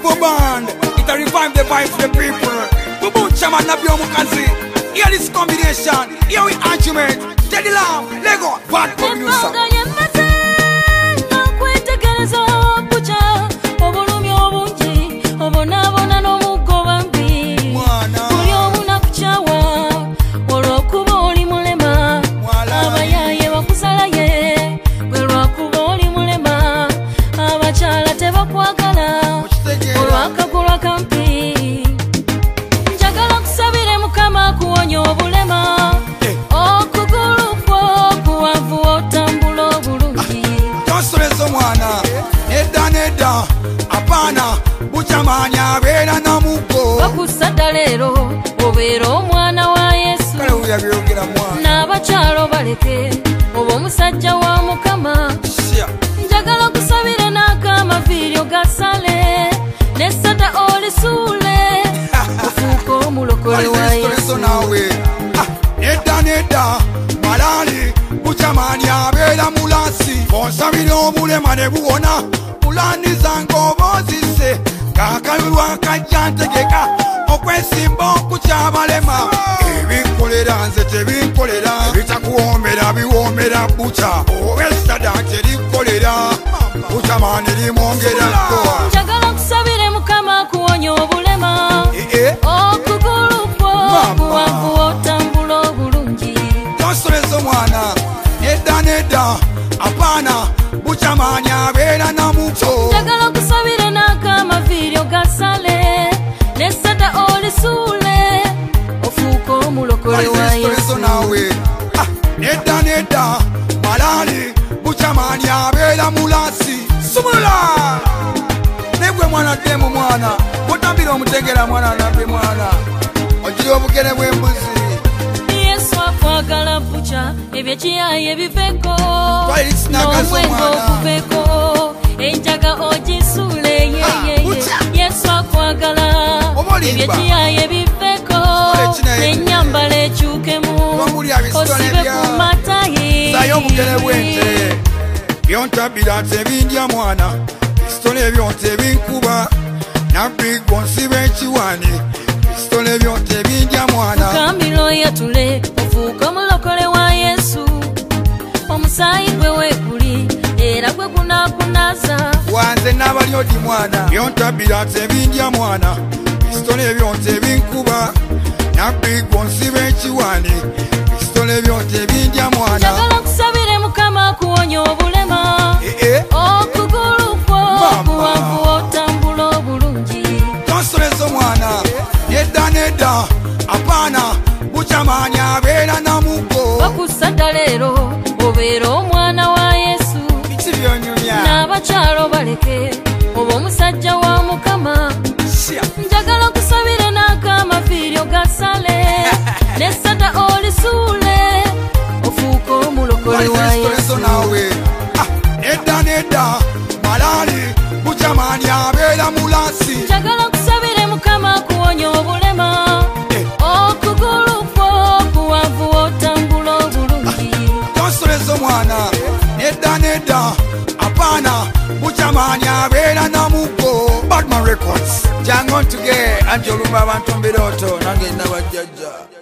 gospel band. It a revive the vibes of the people. Bubu Chaman Nabio Mukazi. Hear this combination. Here we argument. Teddy Lamb, Lego, bad producer. Apana Buchamani abera na muko bakusada lero obera omwana wa Yesu kale uya byogera mwana n'abachalo baleke obo musajja wa Mukama njagala kusabira nakama video gasale nesata olisule ofuko mulokole wa Yesu nawe neda malali Buchamani abera mulasi bonsabira obulema ne buwona Ulani zango bozise kakalwa kajantegeka okwesimba okuchabalema ebikolera nze tebinkolera bitakuwombera biwombera bucha owesada terikolera Buchamani limwongera nkoa njagala kusabire Mukama kuwonya obulema okugulu kwo kuwanvu otambula obulungi tosolezo mwana neda apana Buchamani abera na muko njagala kusabire nakama video gasale nesata olisule ofuko mulokole wa Yesu nawe neda malali Buchamani abera mulasi sumula negwe mwana demu mwana mutambira omutegera mwana nabe mwana ojiri obugere bw'embuzi Yesu akwagala bucha ebyekiyaye biveko n'omwengo okuveko enjaga ogisule yeye Yesu akwagala ebyekiyaye biveko enyambala ekyukemu osibe ku matayi sayo obugere bw'ente byontabira tebindya mwana pisitole byonte binkuba nabbi gonsiba ekiwani pisitole byonte bindya mwana kambiro yatule ofuuka mulokole wa Yesu omusayi gwe wekuli era gwe gunakunaza wanze n'abali odi mwana byontabira tebindya mwana pisitole byonte binkuba nabbi gonsiba ekiwani pisitole byonte bindya mwana njagala kusabire Mukama kuwonya obulema okugulu kwo kuwanvu otambula obulungi tosolezo mwana neda apana Buchamani abera na muko bakusada lero obera omwana wa Yesu n'abachalo baleke obo musajja wa Mukama njagala kusabire nakama video gasale nesata olisule ofuko mulokole wa Yesu nawe neda malali Buchamani abera mulasi njagala kusabire Mukama kuwonya obulema okugulu kwo kuwanvu otambula obulungi tosolezo mwana neda apana Buchamani abera na muko Badman Records jangon tuge anjolumba abantu mbiroto nange nabajjaja